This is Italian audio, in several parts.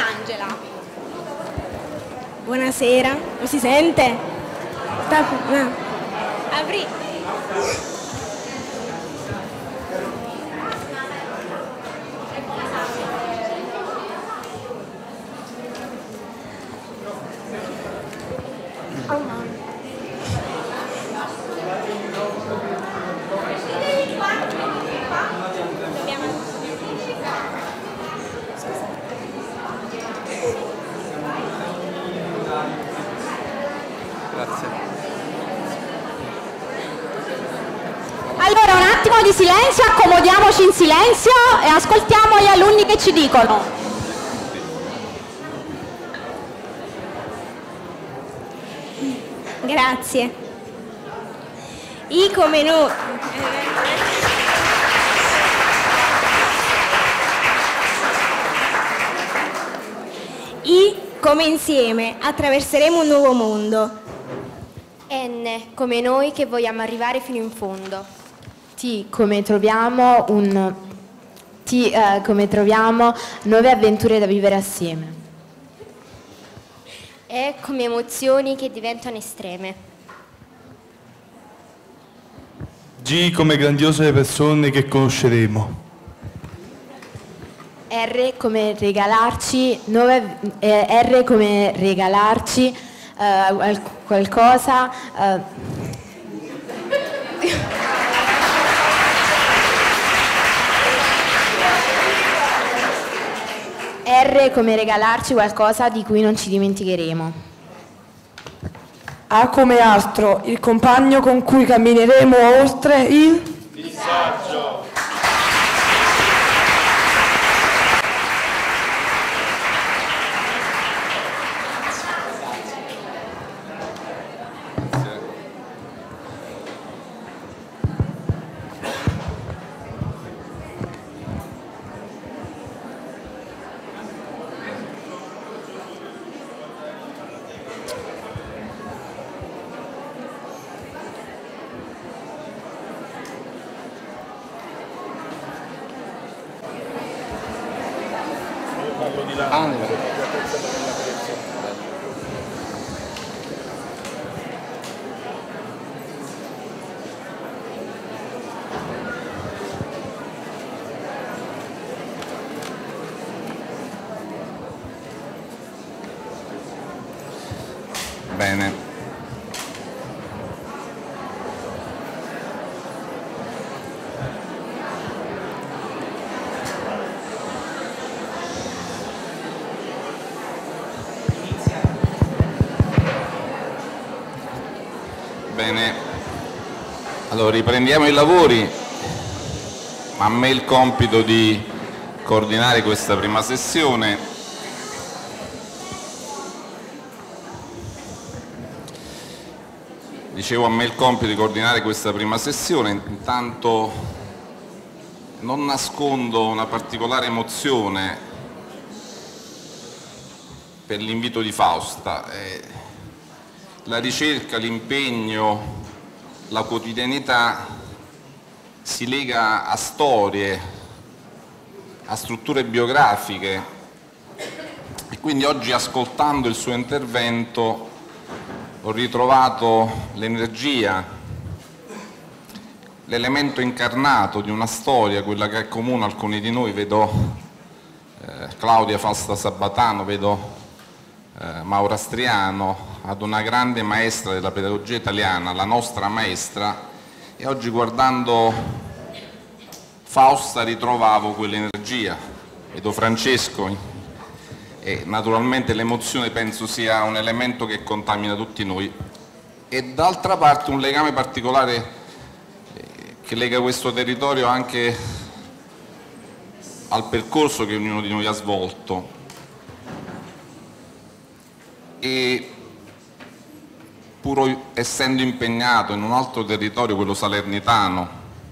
Angela. Buonasera, mi si sente? Apri. Allora, un attimo di silenzio, accomodiamoci in silenzio e ascoltiamo gli alunni che ci dicono. Grazie. I come noi. I come insieme attraverseremo un nuovo mondo. N come noi che vogliamo arrivare fino in fondo. T come troviamo nuove avventure da vivere assieme. E come emozioni che diventano estreme. G come grandiose persone che conosceremo. R come regalarci qualcosa. R come regalarci qualcosa di cui non ci dimenticheremo. A come astro, il compagno con cui cammineremo oltre il Disagio. Bene. Bene, allora riprendiamo i lavori. A me il compito di coordinare questa prima sessione. Dicevo, a me il compito di coordinare questa prima sessione. Intanto non nascondo una particolare emozione per l'invito di Fausta. La ricerca, l'impegno, la quotidianità si lega a storie, a strutture biografiche e quindi oggi, ascoltando il suo intervento, ho ritrovato l'energia, l'elemento incarnato di una storia, quella che accomuna alcuni di noi. Vedo Claudia Fausta Sabatano, vedo Maura Striano, ad una grande maestra della pedagogia italiana, la nostra maestra, e oggi, guardando Fausta, ritrovavo quell'energia. Vedo Francesco e naturalmente l'emozione penso sia un elemento che contamina tutti noi, e d'altra parte un legame particolare che lega questo territorio anche al percorso che ognuno di noi ha svolto. E pur essendo impegnato in un altro territorio, quello salernitano,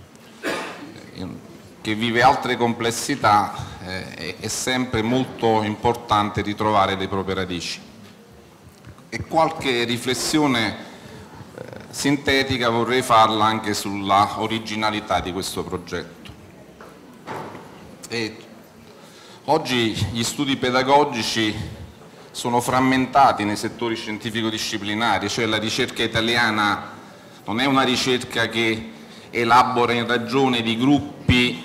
che vive altre complessità, è sempre molto importante ritrovare le proprie radici. E qualche riflessione sintetica vorrei farla anche sulla originalità di questo progetto. Oggi gli studi pedagogici sono frammentati nei settori scientifico-disciplinari, cioè la ricerca italiana non è una ricerca che elabora in ragione di gruppi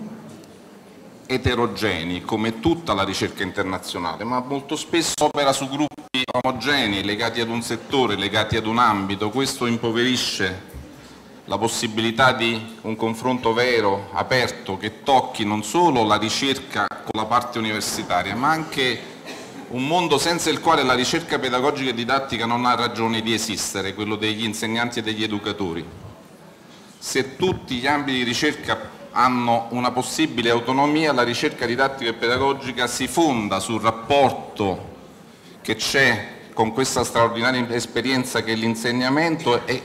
eterogenei come tutta la ricerca internazionale, ma molto spesso opera su gruppi omogenei legati ad un settore, legati ad un ambito. Questo impoverisce la possibilità di un confronto vero, aperto, che tocchi non solo la ricerca con la parte universitaria, ma anche un mondo senza il quale la ricerca pedagogica e didattica non ha ragione di esistere, quello degli insegnanti e degli educatori. Se tutti gli ambiti di ricerca hanno una possibile autonomia, la ricerca didattica e pedagogica si fonda sul rapporto che c'è con questa straordinaria esperienza che è l'insegnamento e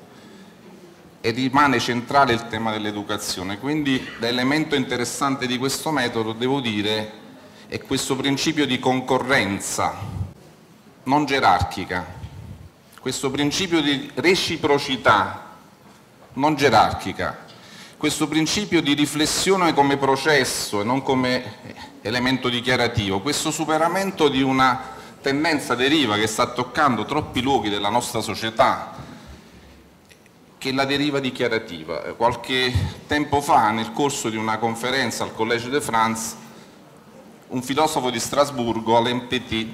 rimane centrale il tema dell'educazione. Quindi l'elemento interessante di questo metodo, devo dire, è questo principio di concorrenza non gerarchica, questo principio di reciprocità non gerarchica, questo principio di riflessione come processo e non come elemento dichiarativo, questo superamento di una tendenza deriva che sta toccando troppi luoghi della nostra società, che è la deriva dichiarativa. Qualche tempo fa, nel corso di una conferenza al Collège de France, un filosofo di Strasburgo, Alain Petit,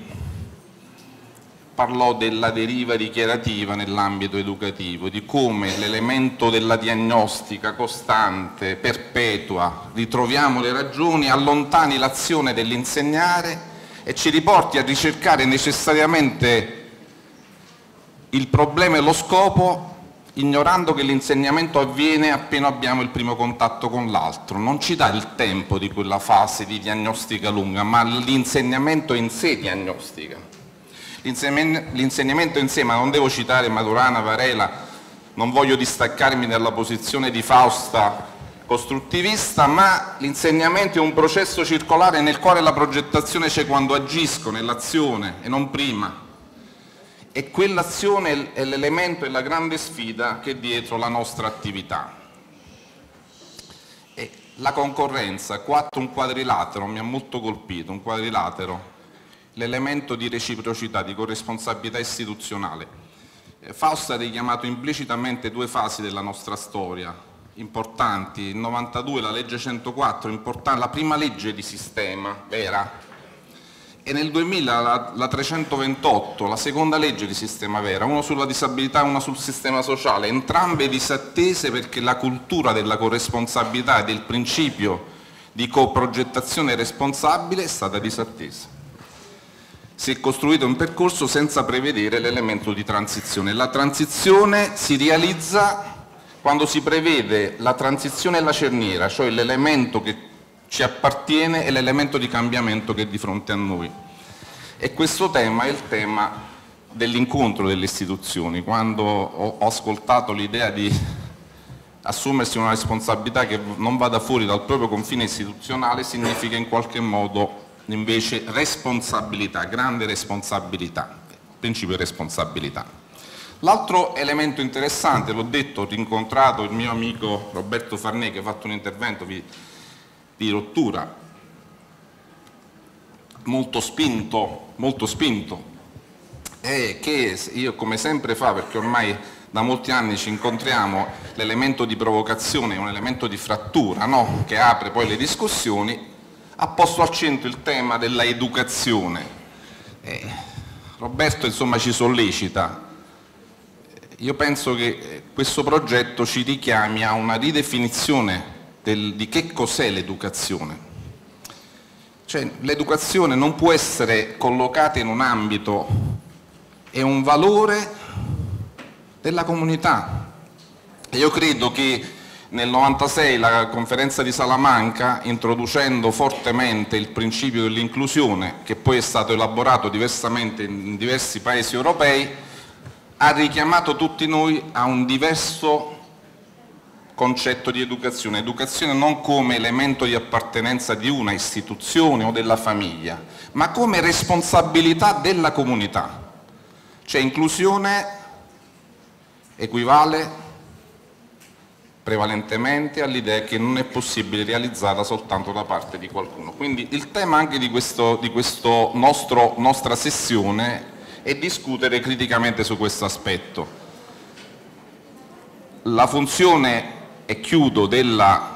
parlò della deriva dichiarativa nell'ambito educativo, di come l'elemento della diagnostica costante, perpetua, ritroviamo le ragioni, allontani l'azione dell'insegnare e ci riporti a ricercare necessariamente il problema e lo scopo, ignorando che l'insegnamento avviene appena abbiamo il primo contatto con l'altro. Non ci dà il tempo di quella fase di diagnostica lunga, ma l'insegnamento in sé diagnostica. L'insegnamento in sé, ma non devo citare Maturana, Varela, non voglio distaccarmi dalla posizione di Fausta costruttivista, ma l'insegnamento è un processo circolare nel quale la progettazione c'è quando agisco nell'azione e non prima. E quell'azione è l'elemento e la grande sfida che è dietro la nostra attività. E la concorrenza, un quadrilatero, mi ha molto colpito, un quadrilatero, l'elemento di reciprocità, di corresponsabilità istituzionale. Fausta ha richiamato implicitamente due fasi della nostra storia importanti. Il 92, la legge 104, la prima legge di sistema vera, e nel 2000 la 328, la seconda legge di sistema vera, uno sulla disabilità e una sul sistema sociale, entrambe disattese perché la cultura della corresponsabilità e del principio di coprogettazione responsabile è stata disattesa. Si è costruito un percorso senza prevedere l'elemento di transizione. La transizione si realizza quando si prevede la transizione e la cerniera, cioè l'elemento che ci appartiene e l'elemento di cambiamento che è di fronte a noi. E questo tema è il tema dell'incontro delle istituzioni. Quando ho ascoltato l'idea di assumersi una responsabilità che non vada fuori dal proprio confine istituzionale, significa in qualche modo invece responsabilità, grande responsabilità, principio di responsabilità. L'altro elemento interessante, l'ho detto, ho rincontrato il mio amico Roberto Farnè che ha fatto un intervento di rottura molto spinto, e che io come sempre fa, perché ormai da molti anni ci incontriamo, l'elemento di provocazione è un elemento di frattura, no? Che apre poi le discussioni, ha posto al centro il tema della educazione. Roberto insomma ci sollecita. Io penso che questo progetto ci richiami a una ridefinizione di che cos'è l'educazione. Cioè l'educazione non può essere collocata in un ambito, è un valore della comunità. E io credo che nel 96 la conferenza di Salamanca, introducendo fortemente il principio dell'inclusione, che poi è stato elaborato diversamente in diversi paesi europei, ha richiamato tutti noi a un diverso concetto di educazione. Educazione non come elemento di appartenenza di una istituzione o della famiglia, ma come responsabilità della comunità. Cioè inclusione equivale prevalentemente all'idea che non è possibile realizzarla soltanto da parte di qualcuno. Quindi il tema anche di questa nostra sessione è discutere criticamente su questo aspetto. La funzione, e chiudo, della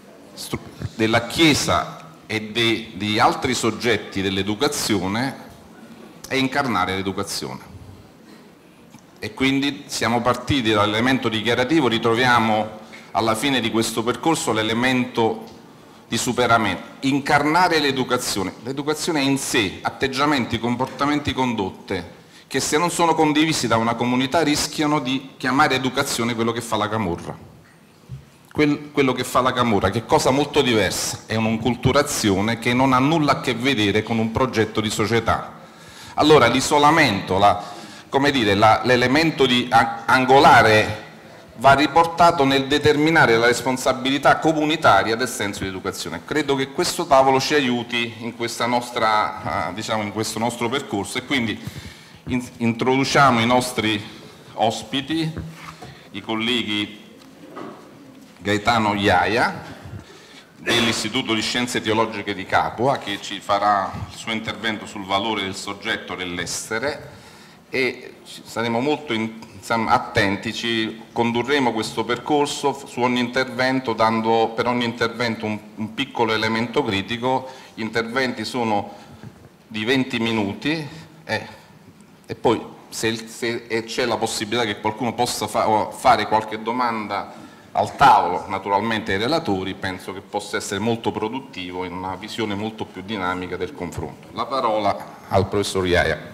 Chiesa e di altri soggetti dell'educazione è incarnare l'educazione. E quindi siamo partiti dall'elemento dichiarativo, ritroviamo alla fine di questo percorso l'elemento di superamento, incarnare l'educazione. L'educazione è in sé atteggiamenti, comportamenti, condotte che, se non sono condivisi da una comunità, rischiano di chiamare educazione quello che fa la camorra. Quello che fa la camorra, che è cosa molto diversa, è un'inculturazione che non ha nulla a che vedere con un progetto di società. Allora l'isolamento, l'elemento angolare va riportato nel determinare la responsabilità comunitaria del senso di educazione. Credo che questo tavolo ci aiuti in questa nostra, in questo nostro percorso, e quindi introduciamo i nostri ospiti, i colleghi Gaetano Iaia dell'Istituto di Scienze Teologiche di Capua, che ci farà il suo intervento sul valore del soggetto dell'essere, e saremo molto attenti, condurremo questo percorso su ogni intervento, dando per ogni intervento un piccolo elemento critico. Gli interventi sono di 20 minuti e poi se c'è la possibilità che qualcuno possa fare qualche domanda al tavolo, naturalmente ai relatori, penso che possa essere molto produttivo in una visione molto più dinamica del confronto. La parola al professor Iaia.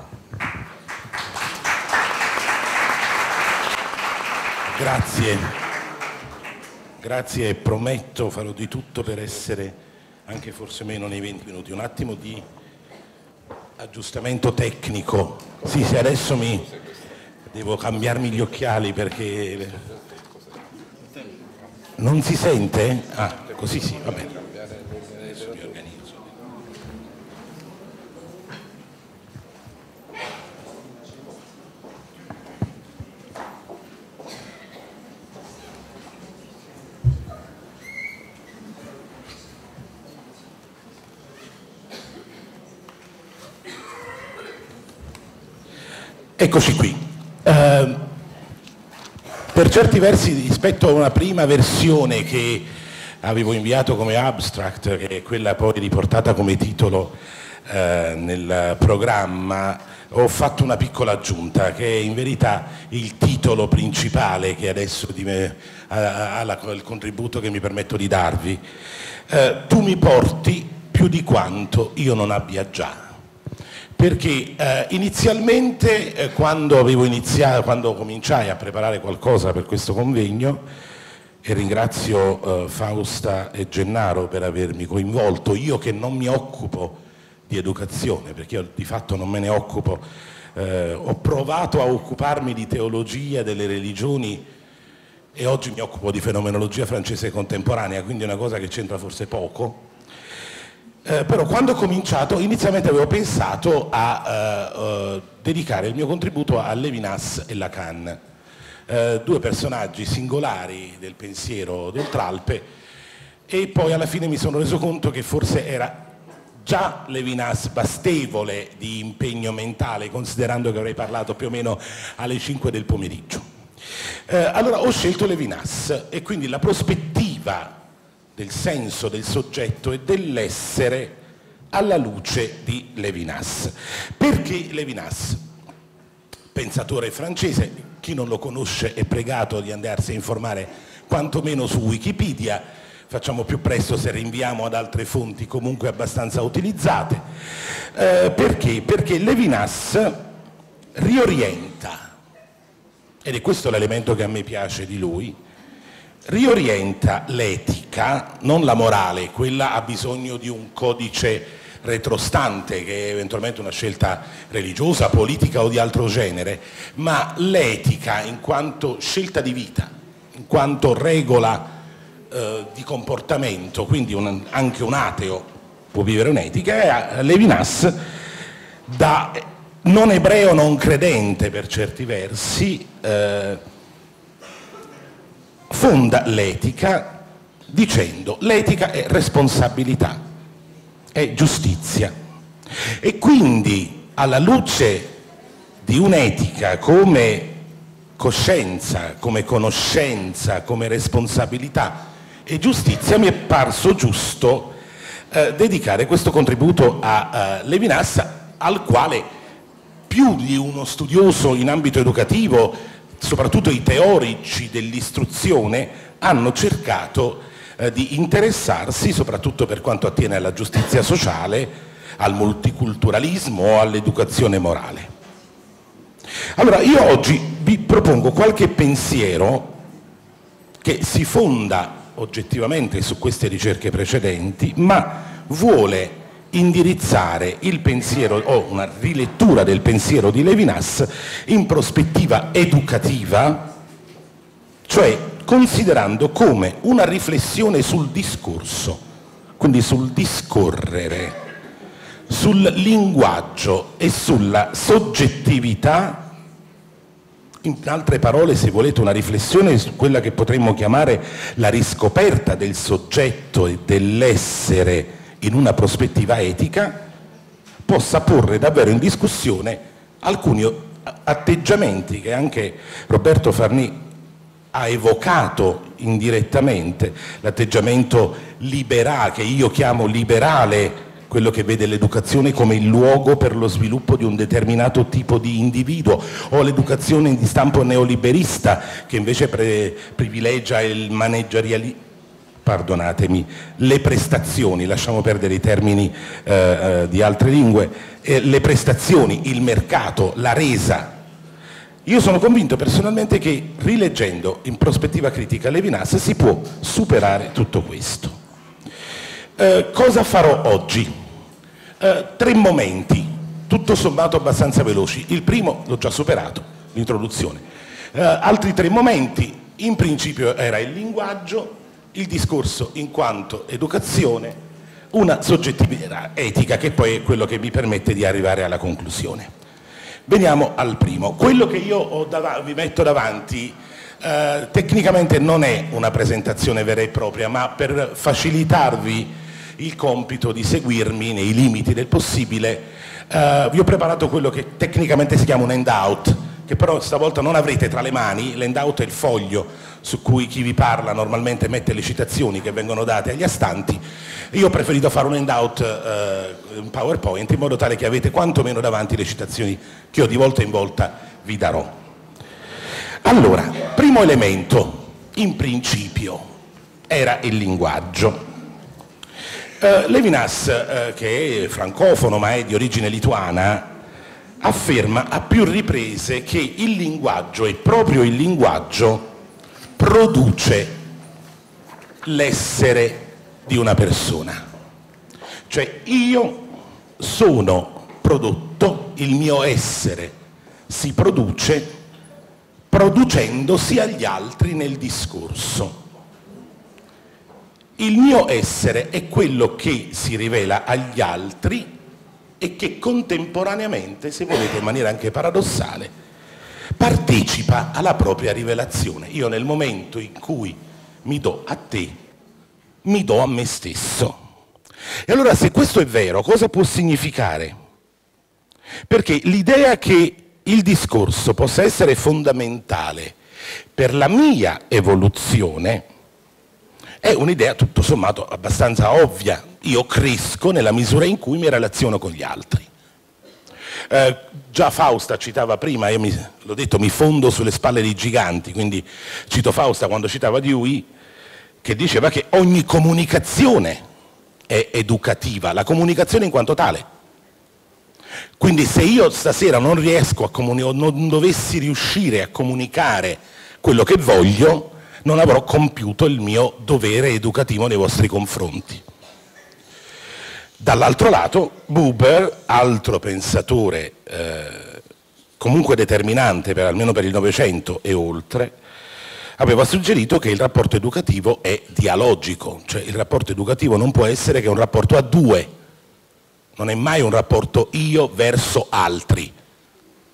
Grazie e prometto, farò di tutto per essere anche forse meno nei 20 minuti. Un attimo di aggiustamento tecnico. Sì, adesso devo cambiarmi gli occhiali perché non si sente? Ah, così sì, va bene. Adesso mi organizzo. Eccoci qui. Per certi versi, rispetto a una prima versione che avevo inviato come abstract, che è quella poi riportata come titolo nel programma, ho fatto una piccola aggiunta, che è in verità il titolo principale che adesso ha il contributo che mi permetto di darvi. Tu mi porti più di quanto io non abbia già. Perché inizialmente quando cominciai a preparare qualcosa per questo convegno, e ringrazio Fausta e Gennaro per avermi coinvolto, io che non mi occupo di educazione, perché io di fatto non me ne occupo, ho provato a occuparmi di teologia delle religioni e oggi mi occupo di fenomenologia francese contemporanea, quindi è una cosa che c'entra forse poco. Però quando ho cominciato, inizialmente avevo pensato a dedicare il mio contributo a Levinas e Lacan, due personaggi singolari del pensiero d'Oltralpe, e poi alla fine mi sono reso conto che forse era già Levinas bastevole di impegno mentale, considerando che avrei parlato più o meno alle 5 del pomeriggio. Allora ho scelto Levinas, e quindi la prospettiva del senso del soggetto e dell'essere alla luce di Levinas. Perché Levinas, pensatore francese, chi non lo conosce è pregato di andarsi a informare quantomeno su Wikipedia, facciamo più presto se rinviamo ad altre fonti comunque abbastanza utilizzate. Perché? Perché Levinas riorienta, ed è questo l'elemento che a me piace di lui, riorienta l'etica, non la morale, quella ha bisogno di un codice retrostante che è eventualmente una scelta religiosa, politica o di altro genere, ma l'etica in quanto scelta di vita, in quanto regola di comportamento, quindi anche un ateo può vivere un'etica, e Levinas, da non ebreo non credente per certi versi, fonda l'etica dicendo l'etica è responsabilità, è giustizia. E quindi alla luce di un'etica come coscienza, come conoscenza, come responsabilità e giustizia, mi è parso giusto dedicare questo contributo a Levinas, al quale più di uno studioso in ambito educativo, soprattutto i teorici dell'istruzione, hanno cercato di interessarsi, soprattutto per quanto attiene alla giustizia sociale, al multiculturalismo o all'educazione morale. Allora, io oggi vi propongo qualche pensiero che si fonda oggettivamente su queste ricerche precedenti, ma vuole indirizzare il pensiero o una rilettura del pensiero di Levinas in prospettiva educativa, cioè considerando come una riflessione sul discorso, quindi sul discorrere, sul linguaggio e sulla soggettività. In altre parole, se volete, una riflessione su quella che potremmo chiamare la riscoperta del soggetto e dell'essere in una prospettiva etica, possa porre davvero in discussione alcuni atteggiamenti che anche Roberto Farnì ha evocato indirettamente, l'atteggiamento liberale, che io chiamo liberale, quello che vede l'educazione come il luogo per lo sviluppo di un determinato tipo di individuo, o l'educazione di stampo neoliberista che invece privilegia il managerialismo, perdonatemi, le prestazioni, lasciamo perdere i termini di altre lingue, le prestazioni, il mercato, la resa. Io sono convinto personalmente che rileggendo in prospettiva critica Levinas si può superare tutto questo. Cosa farò oggi? 3 momenti, tutto sommato abbastanza veloci. Il primo l'ho già superato, l'introduzione. Altri 3 momenti, in principio era il linguaggio, il discorso in quanto educazione, una soggettività etica, che poi è quello che mi permette di arrivare alla conclusione. Veniamo al primo. Quello che io vi metto davanti tecnicamente non è una presentazione vera e propria, ma per facilitarvi il compito di seguirmi nei limiti del possibile, vi ho preparato quello che tecnicamente si chiama un handout, che però stavolta non avrete tra le mani. L'handout è il foglio su cui chi vi parla normalmente mette le citazioni che vengono date agli astanti. Io ho preferito fare un handout in PowerPoint in modo tale che avete quantomeno davanti le citazioni che io di volta in volta vi darò. Allora, primo elemento, in principio, era il linguaggio. Levinas, che è francofono ma è di origine lituana, afferma a più riprese che il linguaggio, e proprio il linguaggio, produce l'essere di una persona. Cioè io sono prodotto, il mio essere si produce producendosi agli altri nel discorso. Il mio essere è quello che si rivela agli altri e che contemporaneamente, se volete in maniera anche paradossale, partecipa alla propria rivelazione. Io nel momento in cui mi do a te, mi do a me stesso. E allora, se questo è vero, cosa può significare? Perché l'idea che il discorso possa essere fondamentale per la mia evoluzione è un'idea tutto sommato abbastanza ovvia. Io cresco nella misura in cui mi relaziono con gli altri. Già Fausta citava prima, io l'ho detto, mi fondo sulle spalle dei giganti, quindi cito Fausta quando citava Dewey, che diceva che ogni comunicazione è educativa, la comunicazione in quanto tale. Quindi se io stasera non riesco a comunicare, o non dovessi riuscire a comunicare quello che voglio, non avrò compiuto il mio dovere educativo nei vostri confronti. Dall'altro lato, Buber, altro pensatore comunque determinante almeno per il Novecento e oltre, aveva suggerito che il rapporto educativo è dialogico, cioè il rapporto educativo non può essere che un rapporto a due, non è mai un rapporto io verso altri.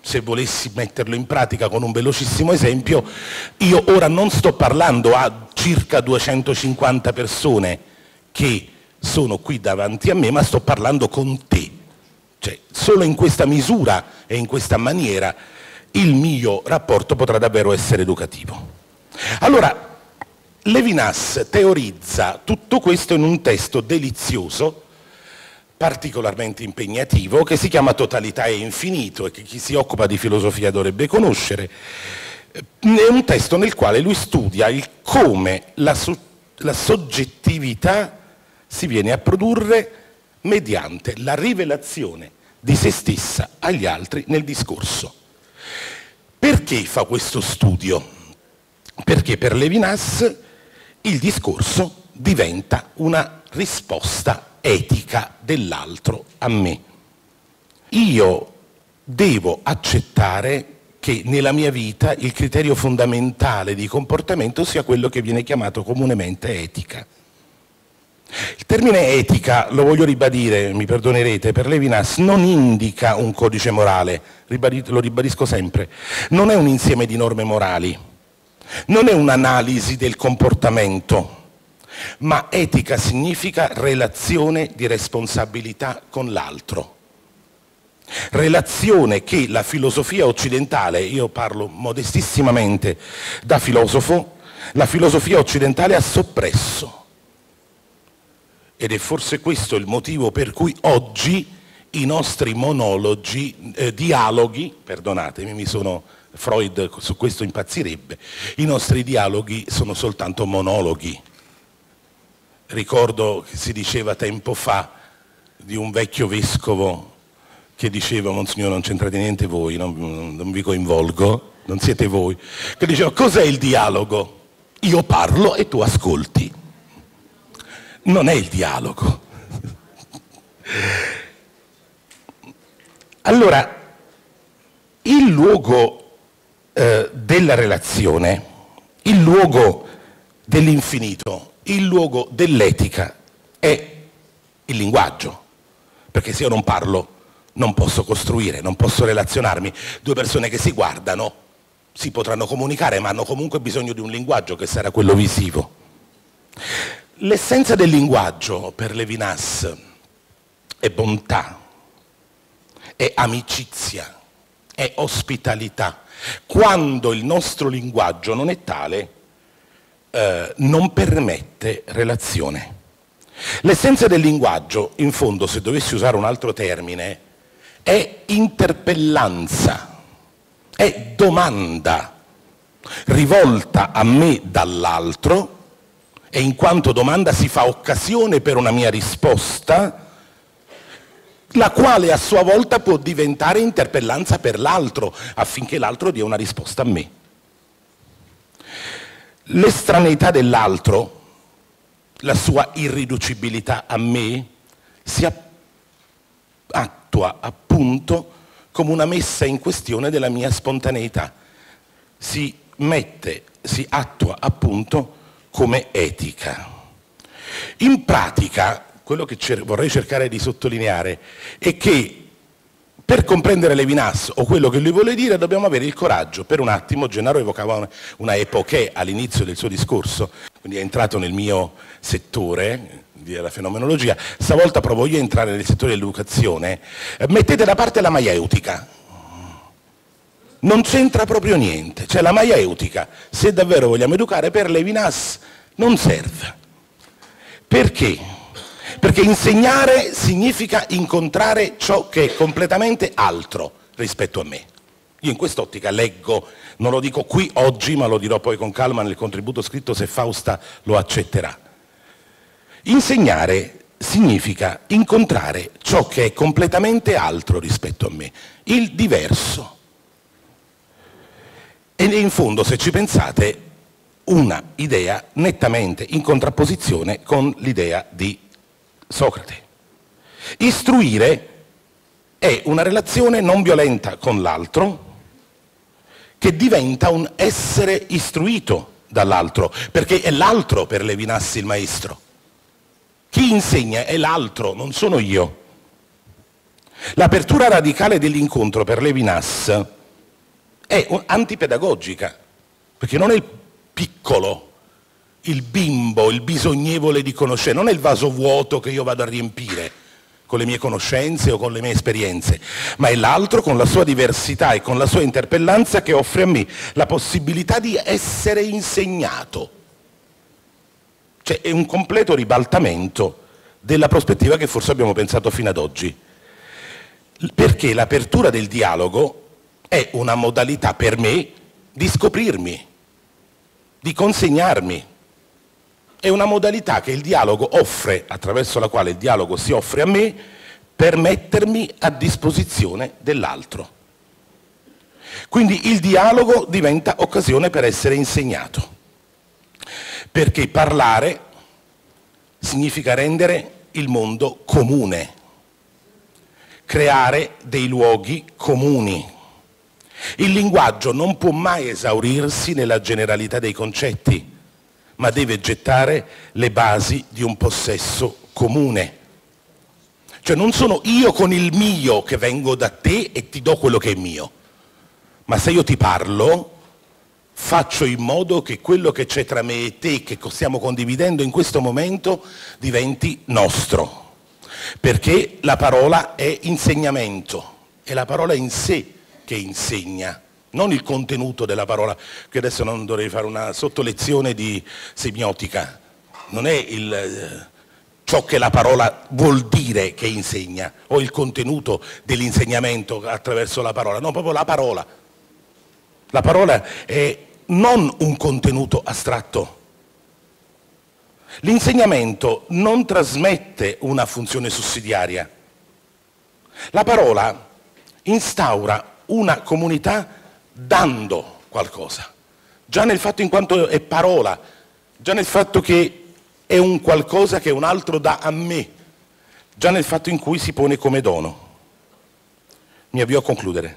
se volessi metterlo in pratica con un velocissimo esempio, io ora non sto parlando a circa 250 persone che sono qui davanti a me, ma sto parlando con te. Cioè, solo in questa misura e in questa maniera il mio rapporto potrà davvero essere educativo. Allora, Levinas teorizza tutto questo in un testo delizioso, particolarmente impegnativo, che si chiama Totalità e Infinito e che chi si occupa di filosofia dovrebbe conoscere. È un testo nel quale lui studia il come la soggettività si viene a produrre mediante la rivelazione di se stessa agli altri nel discorso. Perché fa questo studio? Perché per Levinas il discorso diventa una risposta etica dell'altro a me. Io devo accettare che nella mia vita il criterio fondamentale di comportamento sia quello che viene chiamato comunemente etica. Il termine etica, lo voglio ribadire, mi perdonerete, per Levinas non indica un codice morale, lo ribadisco sempre, non è un insieme di norme morali, non è un'analisi del comportamento, ma etica significa relazione di responsabilità con l'altro. Relazione che la filosofia occidentale, io parlo modestissimamente da filosofo, la filosofia occidentale ha soppresso. Ed è forse questo il motivo per cui oggi i nostri monologi, dialoghi, perdonatemi, Freud su questo impazzirebbe, i nostri dialoghi sono soltanto monologhi. Ricordo che si diceva tempo fa di un vecchio vescovo che diceva: Monsignore, non c'entrate niente voi, non vi coinvolgo, non siete voi, che diceva: cos'è il dialogo? Io parlo e tu ascolti. Non è il dialogo. Allora, il luogo della relazione, il luogo dell'infinito, il luogo dell'etica è il linguaggio, perché se io non parlo non posso costruire, non posso relazionarmi. Due persone che si guardano si potranno comunicare, ma hanno comunque bisogno di un linguaggio che sarà quello visivo. L'essenza del linguaggio per Levinas è bontà, è amicizia, è ospitalità. Quando il nostro linguaggio non è tale, non permette relazione. L'essenza del linguaggio, in fondo, se dovessi usare un altro termine, è interpellanza, è domanda rivolta a me dall'altro, e in quanto domanda si fa occasione per una mia risposta, la quale a sua volta può diventare interpellanza per l'altro, affinché l'altro dia una risposta a me. L'estraneità dell'altro, la sua irriducibilità a me, si attua appunto come una messa in questione della mia spontaneità. Si attua appunto come etica. In pratica, quello che vorrei cercare di sottolineare è che per comprendere Levinas o quello che lui vuole dire dobbiamo avere il coraggio. Per un attimo Gennaro evocava una epoché all'inizio del suo discorso, quindi è entrato nel mio settore della fenomenologia. Stavolta provo io a entrare nel settore dell'educazione. Mettete da parte la maieutica, non c'entra proprio niente, cioè la maieutica, se davvero vogliamo educare, per Levinas non serve. Perché? Perché insegnare significa incontrare ciò che è completamente altro rispetto a me. Io in quest'ottica leggo, non lo dico qui oggi, ma lo dirò poi con calma nel contributo scritto se Fausta lo accetterà. Insegnare significa incontrare ciò che è completamente altro rispetto a me, il diverso. E in fondo, se ci pensate, una idea nettamente in contrapposizione con l'idea di Socrate. Istruire è una relazione non violenta con l'altro che diventa un essere istruito dall'altro, perché è l'altro per Levinas il maestro. Chi insegna è l'altro, non sono io. L'apertura radicale dell'incontro per Levinas è antipedagogica, perché non è il piccolo, il bimbo, il bisognevole di conoscenza, non è il vaso vuoto che io vado a riempire con le mie conoscenze o con le mie esperienze, ma è l'altro con la sua diversità e con la sua interpellanza che offre a me la possibilità di essere insegnato. Cioè è un completo ribaltamento della prospettiva che forse abbiamo pensato fino ad oggi, perché l'apertura del dialogo è una modalità per me di scoprirmi, di consegnarmi. È una modalità che il dialogo offre, attraverso la quale il dialogo si offre a me, per mettermi a disposizione dell'altro. Quindi il dialogo diventa occasione per essere insegnato, perché parlare significa rendere il mondo comune, creare dei luoghi comuni. Il linguaggio non può mai esaurirsi nella generalità dei concetti, ma deve gettare le basi di un possesso comune. Cioè non sono io con il mio che vengo da te e ti do quello che è mio, ma se io ti parlo, faccio in modo che quello che c'è tra me e te, che stiamo condividendo in questo momento, diventi nostro. Perché la parola è insegnamento, è la parola in sé che insegna, non il contenuto della parola, che adesso non dovrei fare una sottolezione di semiotica, non è ciò che la parola vuol dire che insegna, o il contenuto dell'insegnamento attraverso la parola, no, proprio la parola. La parola è non un contenuto astratto. L'insegnamento non trasmette una funzione sussidiaria. La parola instaura una comunità dando qualcosa, già nel fatto in quanto è parola, già nel fatto che è un qualcosa che un altro dà a me, già nel fatto in cui si pone come dono. Mi avvio a concludere.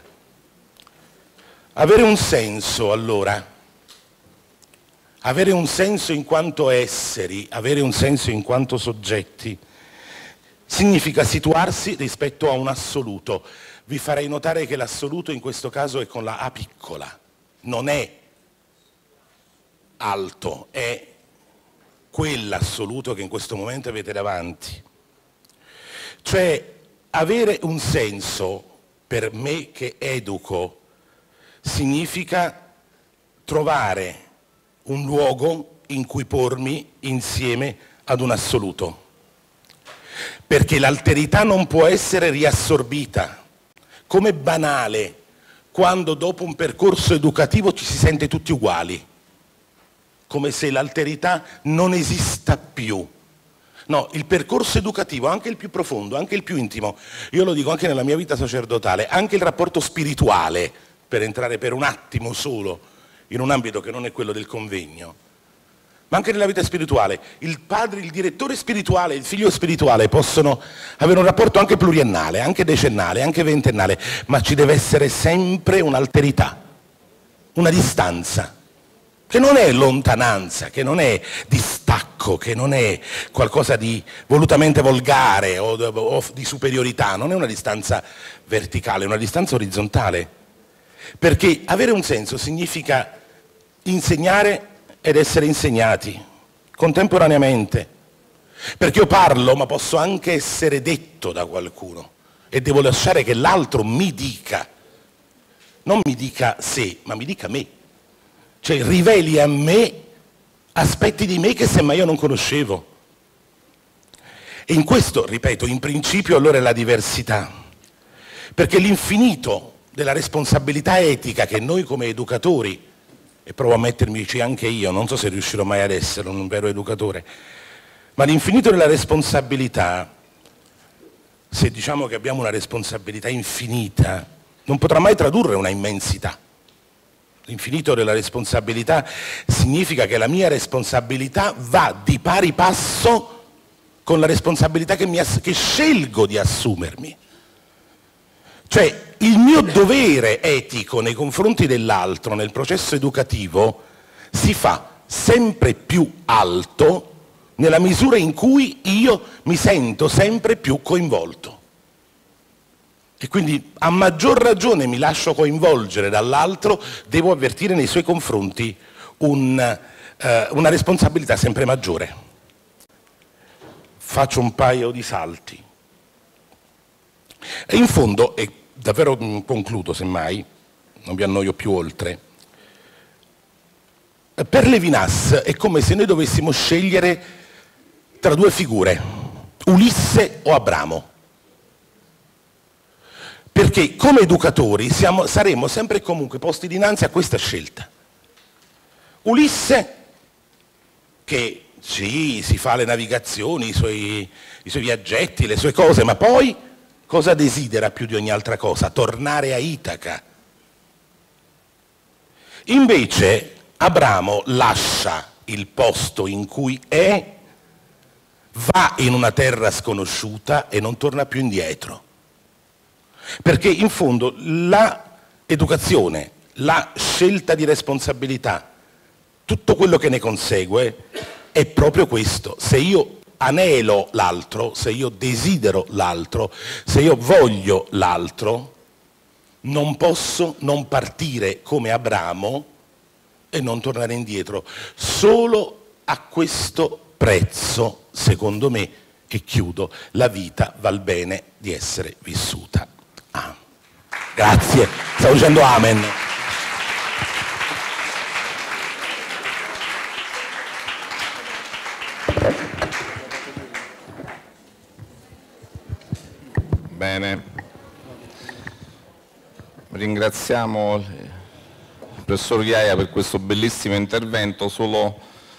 Avere un senso, allora, avere un senso in quanto esseri, avere un senso in quanto soggetti, significa situarsi rispetto a un assoluto. Vi farei notare che l'assoluto in questo caso è con la A piccola, non è alto, è quell'assoluto che in questo momento avete davanti. Cioè, avere un senso, per me che educo, significa trovare un luogo in cui pormi insieme ad un assoluto. Perché l'alterità non può essere riassorbita. Com'è banale quando dopo un percorso educativo ci si sente tutti uguali, come se l'alterità non esista più. No, il percorso educativo, anche il più profondo, anche il più intimo, io lo dico anche nella mia vita sacerdotale, anche il rapporto spirituale, per entrare per un attimo solo in un ambito che non è quello del convegno, ma anche nella vita spirituale, il padre, il direttore spirituale, il figlio spirituale possono avere un rapporto anche pluriennale, anche decennale, anche ventennale, ma ci deve essere sempre un'alterità, una distanza, che non è lontananza, che non è distacco, che non è qualcosa di volutamente volgare o di superiorità, non è una distanza verticale, è una distanza orizzontale, perché avere un senso significa insegnare ed essere insegnati contemporaneamente, perché io parlo ma posso anche essere detto da qualcuno e devo lasciare che l'altro mi dica, non mi dica sé, ma mi dica me, cioè riveli a me aspetti di me che semmai io non conoscevo. E in questo, ripeto, in principio allora è la diversità, perché l'infinito della responsabilità etica che noi come educatori, e provo a mettermici anche io, non so se riuscirò mai ad essere un vero educatore, ma l'infinito della responsabilità, se diciamo che abbiamo una responsabilità infinita, non potrà mai tradurre una immensità. L'infinito della responsabilità significa che la mia responsabilità va di pari passo con la responsabilità che scelgo di assumermi. Cioè, il mio dovere etico nei confronti dell'altro nel processo educativo si fa sempre più alto nella misura in cui io mi sento sempre più coinvolto. E quindi a maggior ragione mi lascio coinvolgere dall'altro, devo avvertire nei suoi confronti una responsabilità sempre maggiore. Faccio un paio di salti. E in fondo, e davvero concludo semmai, non vi annoio più oltre, per Levinas è come se noi dovessimo scegliere tra due figure, Ulisse o Abramo. Perché come educatori saremo sempre e comunque posti dinanzi a questa scelta. Ulisse, che sì, si fa le navigazioni, i suoi viaggetti, le sue cose, ma poi cosa desidera più di ogni altra cosa? Tornare a Itaca. Invece Abramo lascia il posto in cui è, va in una terra sconosciuta e non torna più indietro. Perché in fondo l'educazione, la scelta di responsabilità, tutto quello che ne consegue è proprio questo. Se io anelo l'altro, se io desidero l'altro, se io voglio l'altro, non posso non partire come Abramo e non tornare indietro. Solo a questo prezzo, secondo me, e chiudo, la vita val bene di essere vissuta. Ah. Grazie, stavo dicendo amen. Bene, ringraziamo il professor Ghiaia per questo bellissimo intervento. Solo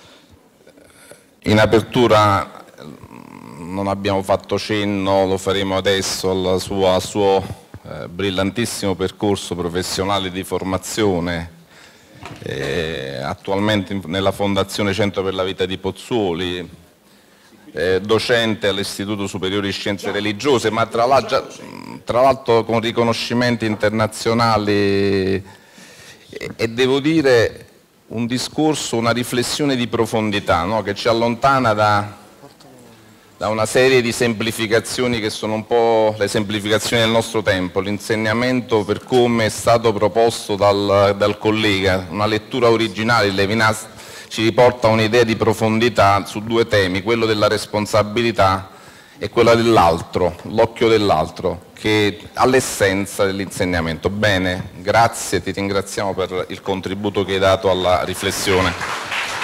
in apertura non abbiamo fatto cenno, lo faremo adesso, al suo brillantissimo percorso professionale di formazione, attualmente nella Fondazione Centro per la Vita di Pozzuoli, docente all'Istituto Superiore di Scienze Religiose, ma tra l'altro con riconoscimenti internazionali, e devo dire un discorso, una riflessione di profondità, no? Che ci allontana da una serie di semplificazioni che sono un po' le semplificazioni del nostro tempo. L'insegnamento, per come è stato proposto dal collega, una lettura originale di Levinas, ci riporta un'idea di profondità su due temi, quello della responsabilità e quella dell'altro, l'occhio dell'altro, che è all'essenza dell'insegnamento. Bene, grazie, ti ringraziamo per il contributo che hai dato alla riflessione.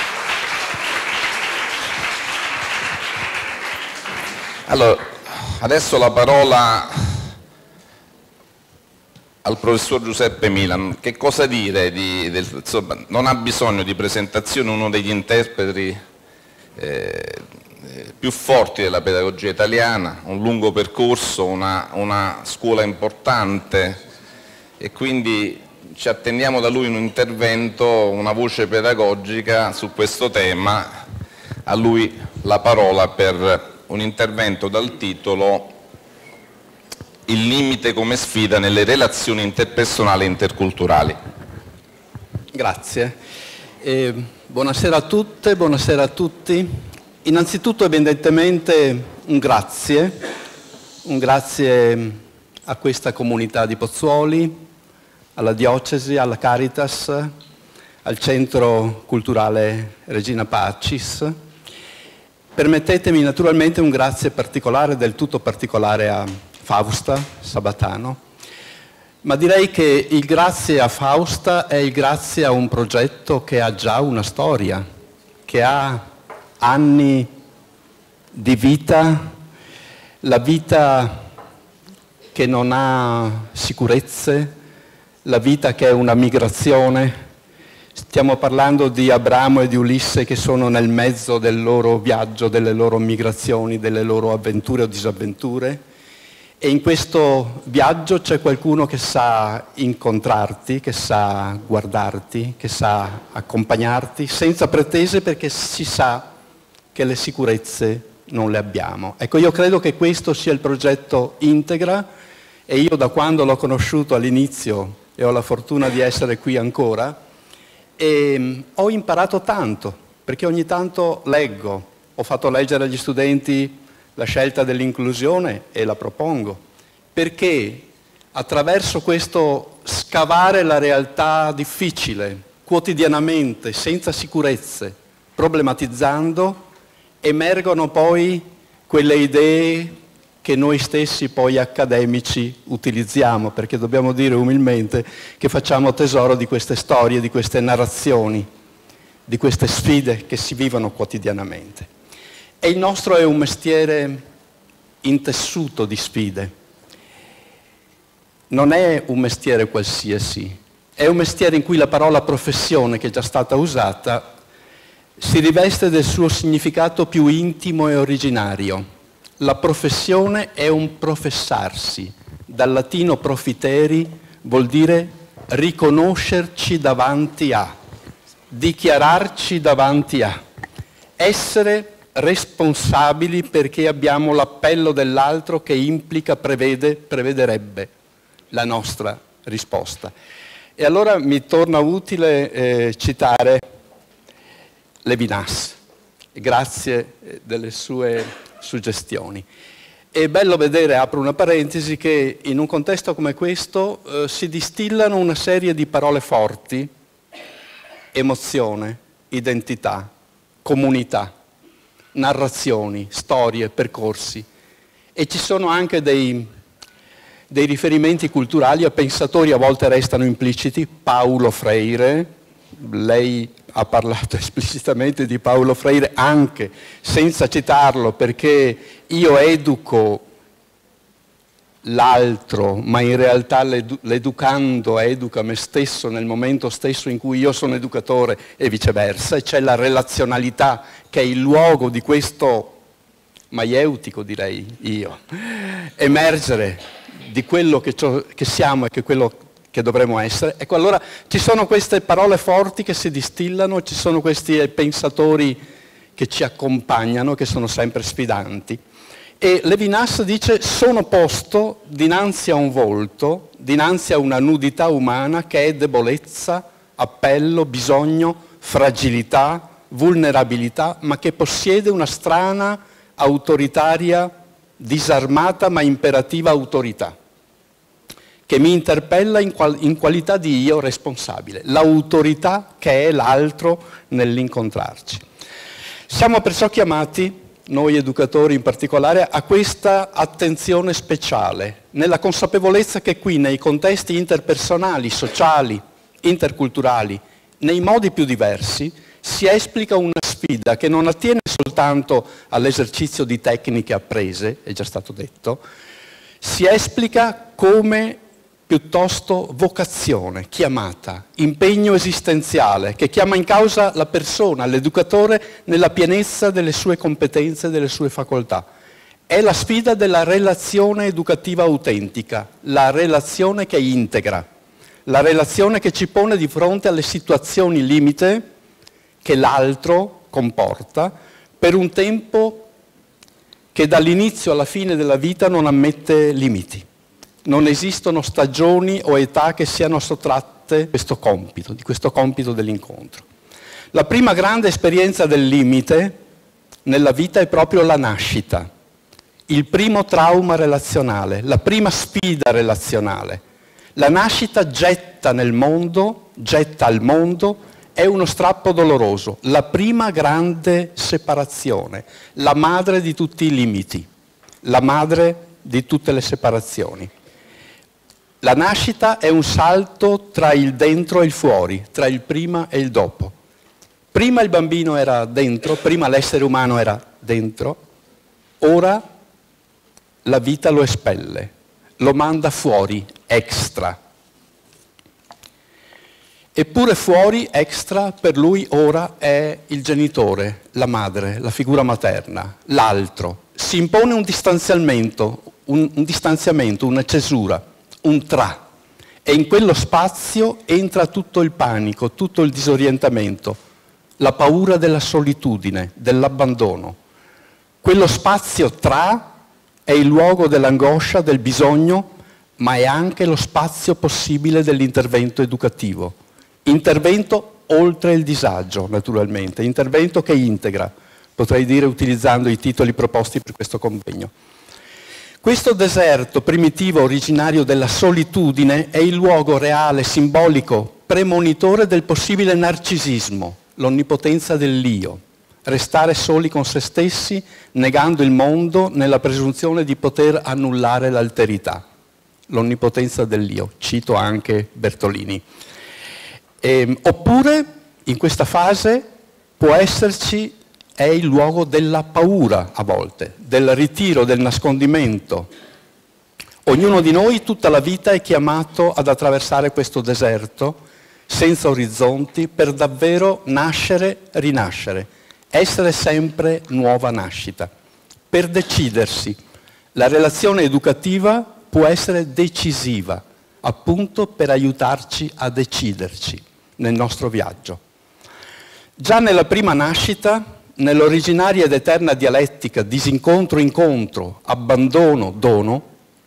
Allora, adesso la parola al professor Giuseppe Milan. Che cosa dire? Insomma, non ha bisogno di presentazione, uno degli interpreti più forti della pedagogia italiana, un lungo percorso, una scuola importante, e quindi ci attendiamo da lui un intervento, una voce pedagogica su questo tema. A lui la parola per un intervento dal titolo Il limite come sfida nelle relazioni interpersonali e interculturali. Grazie. Buonasera a tutte, buonasera a tutti. Innanzitutto evidentemente un grazie a questa comunità di Pozzuoli, alla Diocesi, alla Caritas, al Centro Culturale Regina Pacis. Permettetemi naturalmente un grazie particolare, del tutto particolare, a Fausta Sabatano, ma direi che il grazie a Fausta è il grazie a un progetto che ha già una storia, che ha anni di vita, la vita che non ha sicurezze, la vita che è una migrazione. Stiamo parlando di Abramo e di Ulisse che sono nel mezzo del loro viaggio, delle loro migrazioni, delle loro avventure o disavventure, e in questo viaggio c'è qualcuno che sa incontrarti, che sa guardarti, che sa accompagnarti senza pretese, perché si sa che le sicurezze non le abbiamo. Ecco, io credo che questo sia il progetto Integra, e io da quando l'ho conosciuto all'inizio e ho la fortuna di essere qui ancora, e ho imparato tanto, perché ogni tanto leggo, ho fatto leggere agli studenti la scelta dell'inclusione e la propongo, perché attraverso questo scavare la realtà difficile, quotidianamente, senza sicurezze, problematizzando, emergono poi quelle idee che noi stessi poi accademici utilizziamo, perché dobbiamo dire umilmente che facciamo tesoro di queste storie, di queste narrazioni, di queste sfide che si vivono quotidianamente. E il nostro è un mestiere intessuto di sfide. Non è un mestiere qualsiasi, è un mestiere in cui la parola professione, che è già stata usata, si riveste del suo significato più intimo e originario. La professione è un professarsi, dal latino profiteri vuol dire riconoscerci davanti a, dichiararci davanti a, essere responsabili perché abbiamo l'appello dell'altro che implica, prevederebbe la nostra risposta. E allora mi torna utile citare Levinas, grazie delle sue suggestioni. È bello vedere, apro una parentesi, che in un contesto come questo si distillano una serie di parole forti: emozione, identità, comunità, narrazioni, storie, percorsi, e ci sono anche dei riferimenti culturali a pensatori, a volte restano impliciti. Paulo Freire, lei ha parlato esplicitamente di Paulo Freire anche senza citarlo, perché io educo l'altro, ma in realtà l'educando educa me stesso nel momento stesso in cui io sono educatore e viceversa, e c'è la relazionalità che è il luogo di questo maieutico, direi io, emergere di quello che siamo e che quello che dovremmo essere. Ecco, allora ci sono queste parole forti che si distillano, ci sono questi pensatori che ci accompagnano, che sono sempre sfidanti. E Levinas dice: sono posto dinanzi a un volto, dinanzi a una nudità umana che è debolezza, appello, bisogno, fragilità, vulnerabilità, ma che possiede una strana, autoritaria, disarmata ma imperativa autorità, che mi interpella in qualità di io responsabile, l'autorità che è l'altro nell'incontrarci. Siamo perciò chiamati, noi educatori in particolare, a questa attenzione speciale, nella consapevolezza che qui, nei contesti interpersonali, sociali, interculturali, nei modi più diversi, si esplica una sfida che non attiene soltanto all'esercizio di tecniche apprese, è già stato detto, si esplica come piuttosto vocazione, chiamata, impegno esistenziale, che chiama in causa la persona, l'educatore, nella pienezza delle sue competenze e delle sue facoltà. È la sfida della relazione educativa autentica, la relazione che integra, la relazione che ci pone di fronte alle situazioni limite che l'altro comporta per un tempo che dall'inizio alla fine della vita non ammette limiti. Non esistono stagioni o età che siano sottratte di questo compito dell'incontro. La prima grande esperienza del limite nella vita è proprio la nascita, il primo trauma relazionale, la prima sfida relazionale. La nascita getta al mondo, è uno strappo doloroso, la prima grande separazione, la madre di tutti i limiti, la madre di tutte le separazioni. La nascita è un salto tra il dentro e il fuori, tra il prima e il dopo. Prima il bambino era dentro, prima l'essere umano era dentro, ora la vita lo espelle, lo manda fuori, extra. Eppure fuori, extra, per lui ora è il genitore, la madre, la figura materna, l'altro. Si impone un distanziamento, una cesura, un tra, e in quello spazio entra tutto il panico, tutto il disorientamento, la paura della solitudine, dell'abbandono. Quello spazio tra è il luogo dell'angoscia, del bisogno, ma è anche lo spazio possibile dell'intervento educativo. Intervento oltre il disagio, naturalmente, intervento che integra, potrei dire utilizzando i titoli proposti per questo convegno. Questo deserto primitivo originario della solitudine è il luogo reale, simbolico, premonitore del possibile narcisismo, l'onnipotenza dell'io. Restare soli con se stessi, negando il mondo nella presunzione di poter annullare l'alterità. L'onnipotenza dell'io, cito anche Bertolini. Oppure, in questa fase, può esserci, è il luogo della paura a volte, del ritiro, del nascondimento. Ognuno di noi tutta la vita è chiamato ad attraversare questo deserto senza orizzonti per davvero nascere, rinascere, essere sempre nuova nascita. Per decidersi, la relazione educativa può essere decisiva, appunto per aiutarci a deciderci nel nostro viaggio. Già nella prima nascita, nell'originaria ed eterna dialettica disincontro-incontro, abbandono-dono,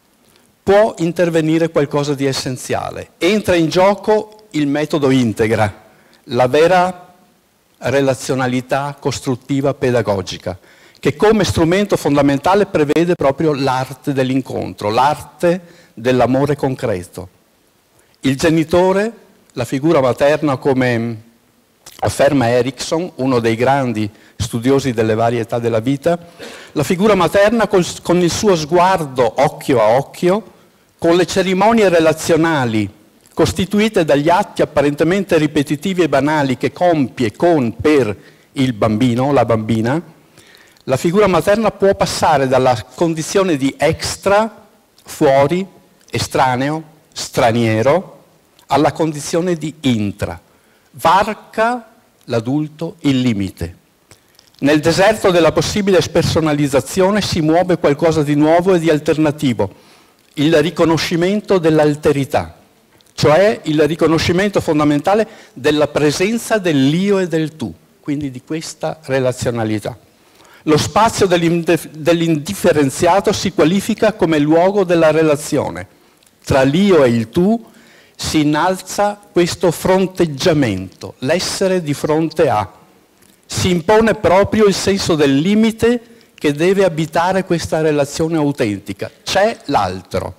può intervenire qualcosa di essenziale. Entra in gioco il metodo integra, la vera relazionalità costruttiva pedagogica, che come strumento fondamentale prevede proprio l'arte dell'incontro, l'arte dell'amore concreto. Il genitore, la figura materna, come afferma Erickson, uno dei grandi studiosi delle varie età della vita, la figura materna con il suo sguardo occhio a occhio, con le cerimonie relazionali costituite dagli atti apparentemente ripetitivi e banali che compie per il bambino, la bambina, la figura materna può passare dalla condizione di extra, fuori, estraneo, straniero, alla condizione di intra. Varca l'adulto il limite. Nel deserto della possibile spersonalizzazione si muove qualcosa di nuovo e di alternativo, il riconoscimento dell'alterità, cioè il riconoscimento fondamentale della presenza dell'io e del tu, quindi di questa relazionalità. Lo spazio dell'indifferenziato si qualifica come luogo della relazione. Tra l'io e il tu si innalza questo fronteggiamento, l'essere di fronte a. Si impone proprio il senso del limite che deve abitare questa relazione autentica. C'è l'altro.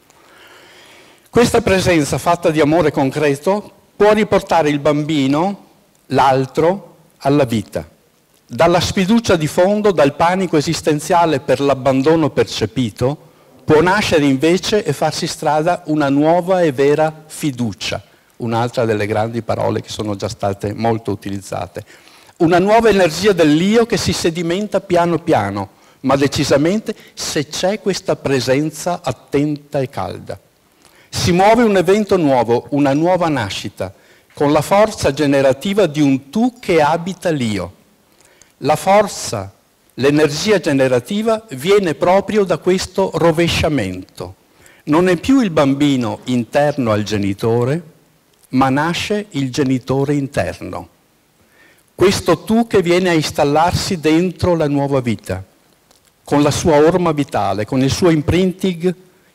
Questa presenza fatta di amore concreto può riportare il bambino, l'altro, alla vita. Dalla sfiducia di fondo, dal panico esistenziale per l'abbandono percepito, può nascere invece e farsi strada una nuova e vera fiducia, un'altra delle grandi parole che sono già state molto utilizzate. Una nuova energia dell'io che si sedimenta piano piano, ma decisamente se c'è questa presenza attenta e calda. Si muove un evento nuovo, una nuova nascita, con la forza generativa di un tu che abita l'io. La forza, l'energia generativa viene proprio da questo rovesciamento. Non è più il bambino interno al genitore, ma nasce il genitore interno. Questo tu che viene a installarsi dentro la nuova vita, con la sua orma vitale, con il suo imprinting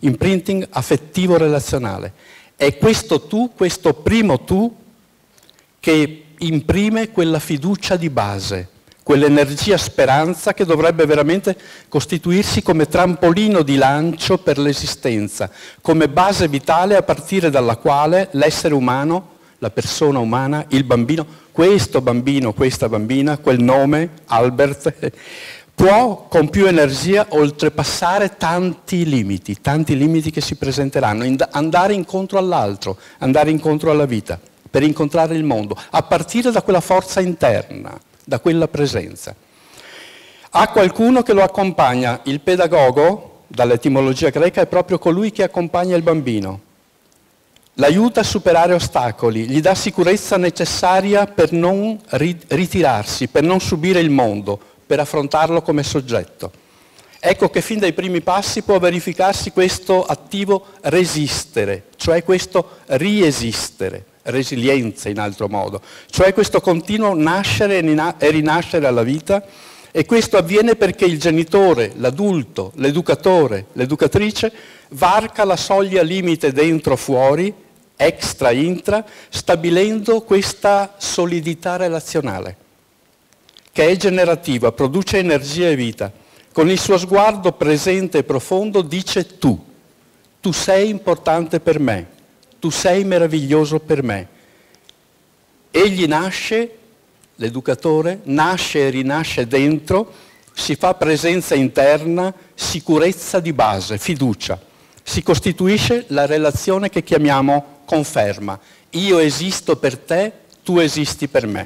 affettivo-relazionale. È questo tu, questo primo tu, che imprime quella fiducia di base, quell'energia speranza che dovrebbe veramente costituirsi come trampolino di lancio per l'esistenza, come base vitale a partire dalla quale l'essere umano, la persona umana, il bambino, questo bambino, questa bambina, quel nome, Albert, può con più energia oltrepassare tanti limiti che si presenteranno, andare incontro all'altro, andare incontro alla vita, per incontrare il mondo, a partire da quella forza interna, da quella presenza. Ha qualcuno che lo accompagna, il pedagogo, dall'etimologia greca, è proprio colui che accompagna il bambino. L'aiuta a superare ostacoli, gli dà sicurezza necessaria per non ritirarsi, per non subire il mondo, per affrontarlo come soggetto. Ecco che fin dai primi passi può verificarsi questo attivo resistere, cioè questo riesistere, resilienza in altro modo, cioè questo continuo nascere e rinascere alla vita, e questo avviene perché il genitore, l'adulto, l'educatore, l'educatrice varca la soglia limite dentro-fuori, extra-intra, stabilendo questa solidità relazionale, che è generativa, produce energia e vita, Con il suo sguardo presente e profondo dice tu sei importante per me, tu sei meraviglioso per me. Egli nasce, l'educatore, nasce e rinasce dentro, si fa presenza interna, sicurezza di base, fiducia. Si costituisce la relazione che chiamiamo conferma. Io esisto per te, tu esisti per me.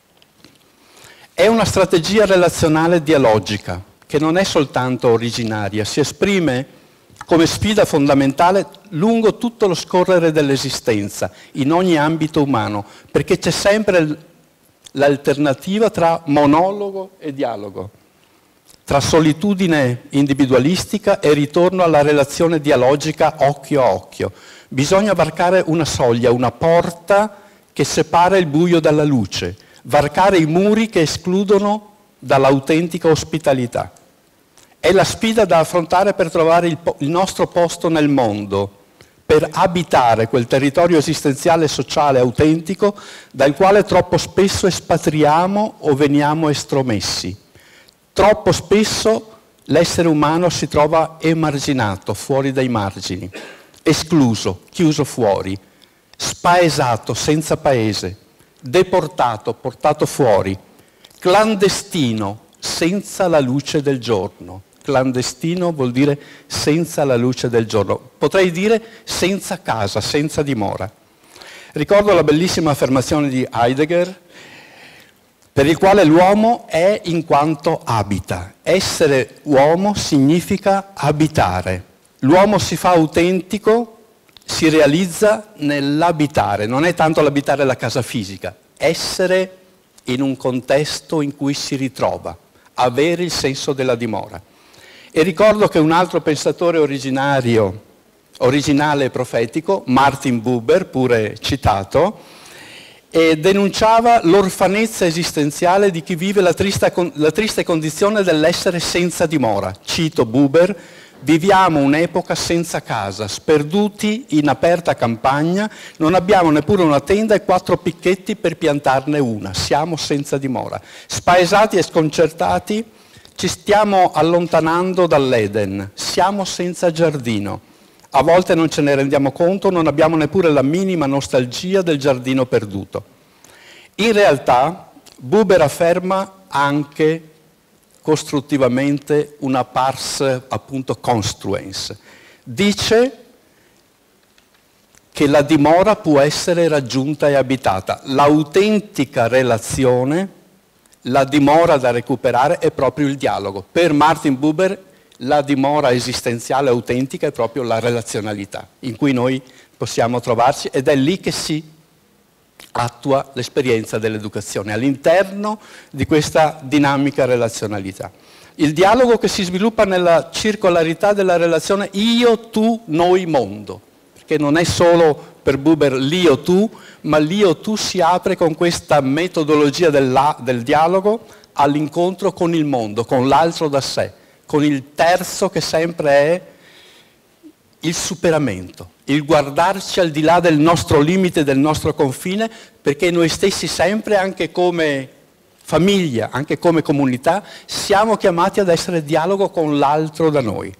È una strategia relazionale dialogica, che non è soltanto originaria, si esprime come sfida fondamentale lungo tutto lo scorrere dell'esistenza, in ogni ambito umano, perché c'è sempre l'alternativa tra monologo e dialogo, tra solitudine individualistica e ritorno alla relazione dialogica occhio a occhio. Bisogna varcare una soglia, una porta che separa il buio dalla luce, varcare i muri che escludono dall'autentica ospitalità. È la sfida da affrontare per trovare il nostro posto nel mondo, per abitare quel territorio esistenziale e sociale autentico dal quale troppo spesso espatriamo o veniamo estromessi. Troppo spesso l'essere umano si trova emarginato, fuori dai margini, escluso, chiuso fuori, spaesato, senza paese, deportato, portato fuori, clandestino, senza la luce del giorno. Clandestino vuol dire senza la luce del giorno. Potrei dire senza casa, senza dimora. Ricordo la bellissima affermazione di Heidegger, per il quale l'uomo è in quanto abita. Essere uomo significa abitare. L'uomo si fa autentico, si realizza nell'abitare. Non è tanto l'abitare la casa fisica, essere in un contesto in cui si ritrova, avere il senso della dimora. E ricordo che un altro pensatore originale e profetico, Martin Buber, pure citato, denunciava l'orfanezza esistenziale di chi vive la triste condizione dell'essere senza dimora. Cito Buber: viviamo un'epoca senza casa, sperduti in aperta campagna, non abbiamo neppure una tenda e 4 picchetti per piantarne una, siamo senza dimora. Spaesati e sconcertati, ci stiamo allontanando dall'Eden, siamo senza giardino. A volte non ce ne rendiamo conto, non abbiamo neppure la minima nostalgia del giardino perduto. In realtà, Buber afferma anche costruttivamente una pars appunto construens. Dice che la dimora può essere raggiunta e abitata. L'autentica relazione, la dimora da recuperare è proprio il dialogo. Per Martin Buber la dimora esistenziale autentica è proprio la relazionalità in cui noi possiamo trovarci, ed è lì che si attua l'esperienza dell'educazione, all'interno di questa dinamica relazionalità. Il dialogo che si sviluppa nella circolarità della relazione io, tu, noi, mondo, perché non è solo per Buber l'io-tu, ma l'io-tu si apre con questa metodologia del dialogo all'incontro con il mondo, con l'altro da sé, con il terzo che sempre è il superamento, il guardarci al di là del nostro limite, del nostro confine, perché noi stessi sempre, anche come famiglia, anche come comunità, siamo chiamati ad essere dialogo con l'altro da noi.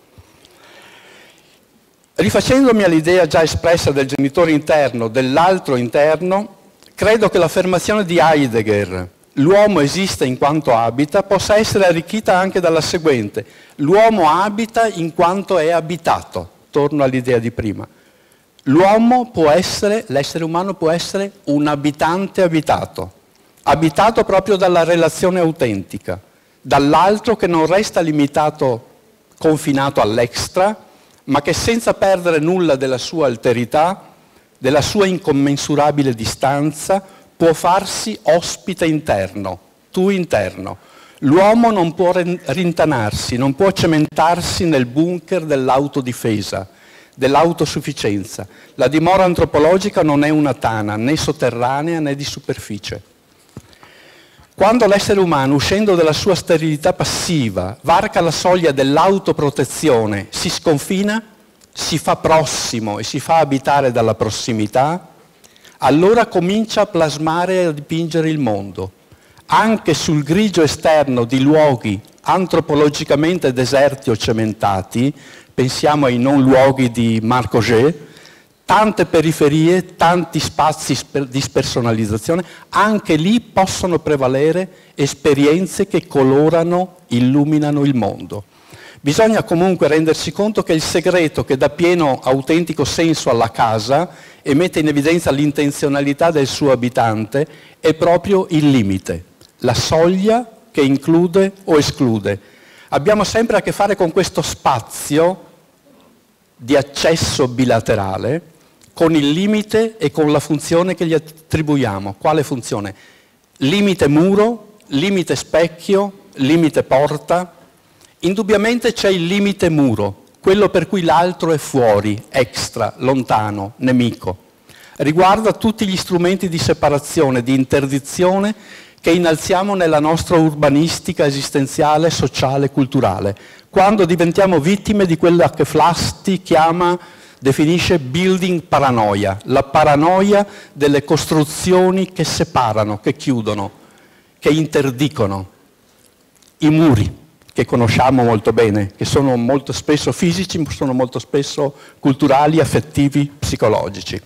Rifacendomi all'idea già espressa del genitore interno, dell'altro interno, credo che l'affermazione di Heidegger, l'uomo esiste in quanto abita, possa essere arricchita anche dalla seguente: l'uomo abita in quanto è abitato. Torno all'idea di prima. L'uomo può essere, l'essere umano può essere un abitante abitato, abitato proprio dalla relazione autentica, dall'altro che non resta limitato, confinato all'extra, ma che senza perdere nulla della sua alterità, della sua incommensurabile distanza, può farsi ospite interno, tu interno. L'uomo non può rintanarsi, non può cementarsi nel bunker dell'autodifesa, dell'autosufficienza. La dimora antropologica non è una tana, né sotterranea né di superficie. Quando l'essere umano, uscendo dalla sua sterilità passiva, varca la soglia dell'autoprotezione, si sconfina, si fa prossimo e si fa abitare dalla prossimità, allora comincia a plasmare e a dipingere il mondo, anche sul grigio esterno di luoghi antropologicamente deserti o cementati, pensiamo ai non luoghi di Marc Augé, tante periferie, tanti spazi di spersonalizzazione, anche lì possono prevalere esperienze che colorano, illuminano il mondo. Bisogna comunque rendersi conto che il segreto che dà pieno autentico senso alla casa e mette in evidenza l'intenzionalità del suo abitante è proprio il limite, la soglia che include o esclude. Abbiamo sempre a che fare con questo spazio di accesso bilaterale, con il limite e con la funzione che gli attribuiamo. Quale funzione? Limite muro, limite specchio, limite porta. Indubbiamente c'è il limite muro, quello per cui l'altro è fuori, extra, lontano, nemico. Riguarda tutti gli strumenti di separazione, di interdizione che innalziamo nella nostra urbanistica esistenziale, sociale, culturale, quando diventiamo vittime di quella che Flasti definisce building paranoia, la paranoia delle costruzioni che separano, che chiudono, che interdicono. I muri, che conosciamo molto bene, che sono molto spesso fisici, sono molto spesso culturali, affettivi, psicologici.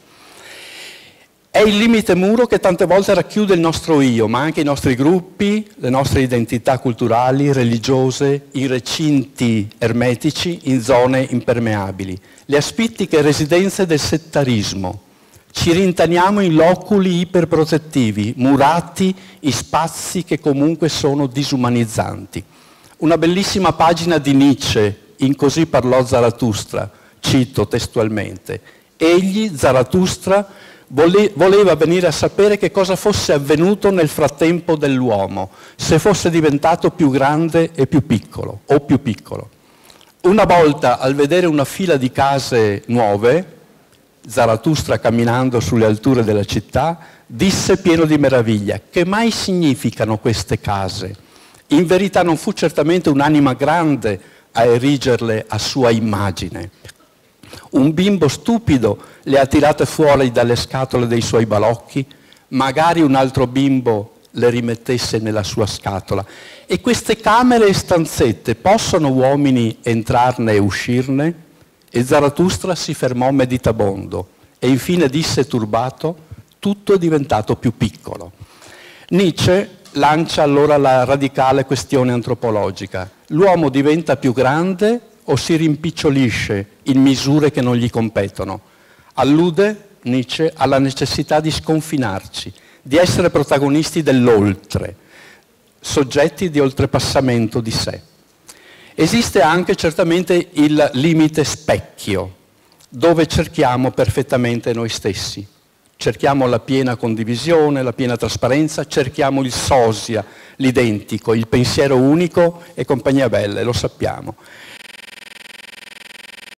È il limite muro che tante volte racchiude il nostro io, ma anche i nostri gruppi, le nostre identità culturali, religiose, i recinti ermetici in zone impermeabili, le aspittiche residenze del settarismo. Ci rintaniamo in loculi iperprotettivi, murati in spazi che comunque sono disumanizzanti. Una bellissima pagina di Nietzsche, in Così parlò Zarathustra, cito testualmente. Egli, Zarathustra, voleva venire a sapere che cosa fosse avvenuto nel frattempo dell'uomo, se fosse diventato più grande e più piccolo, o più piccolo. Una volta, al vedere una fila di case nuove, Zarathustra, camminando sulle alture della città, disse pieno di meraviglia: che mai significano queste case? In verità non fu certamente un'anima grande a erigerle a sua immagine. Un bimbo stupido le ha tirate fuori dalle scatole dei suoi balocchi, magari un altro bimbo le rimettesse nella sua scatola. E queste camere e stanzette, possono uomini entrarne e uscirne? E Zarathustra si fermò meditabondo e infine disse turbato: tutto è diventato più piccolo. Nietzsche lancia allora la radicale questione antropologica: l'uomo diventa più grande o si rimpicciolisce in misure che non gli competono? Allude Nietzsche alla necessità di sconfinarci, di essere protagonisti dell'oltre, soggetti di oltrepassamento di sé. Esiste anche certamente il limite specchio, dove cerchiamo perfettamente noi stessi. Cerchiamo la piena condivisione, la piena trasparenza, cerchiamo il sosia, l'identico, il pensiero unico e compagnia belle, lo sappiamo.